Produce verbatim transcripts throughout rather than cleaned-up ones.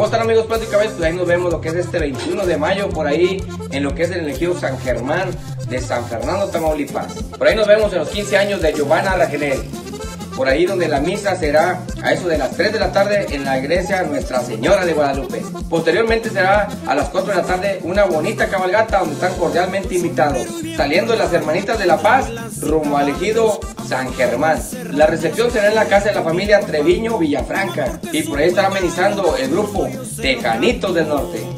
¿Cómo están, amigos Platos y Cabezas? Pues ahí nos vemos lo que es este veintiuno de mayo, por ahí en lo que es el ejido San Germán de San Fernando, Tamaulipas. Por ahí nos vemos en los quince años de Giovanna Ragenel. Por ahí donde la misa será a eso de las tres de la tarde en la iglesia Nuestra Señora de Guadalupe. Posteriormente será a las cuatro de la tarde una bonita cabalgata donde están cordialmente invitados, saliendo de las Hermanitas de la Paz rumbo al ejido San Germán. La recepción será en la casa de la familia Treviño Villafranca y por ahí estará amenizando el grupo Tejanitos del Norte.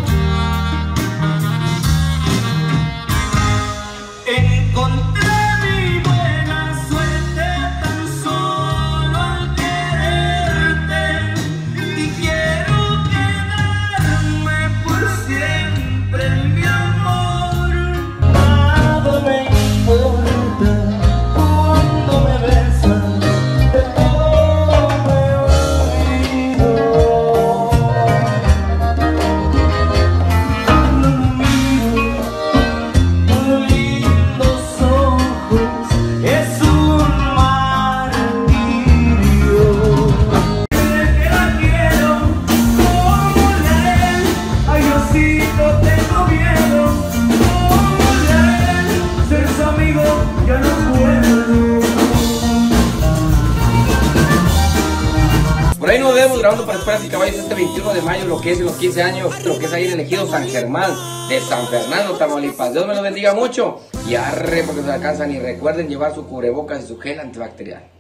Por ahí nos vemos grabando para Espuelas y Caballos este veintiuno de mayo, lo que es en los quince años, lo que es ahí en el ejido San Germán de San Fernando, Tamaulipas. Dios me lo bendiga mucho y arre porque se alcanzan, y recuerden llevar su cubrebocas y su gel antibacterial.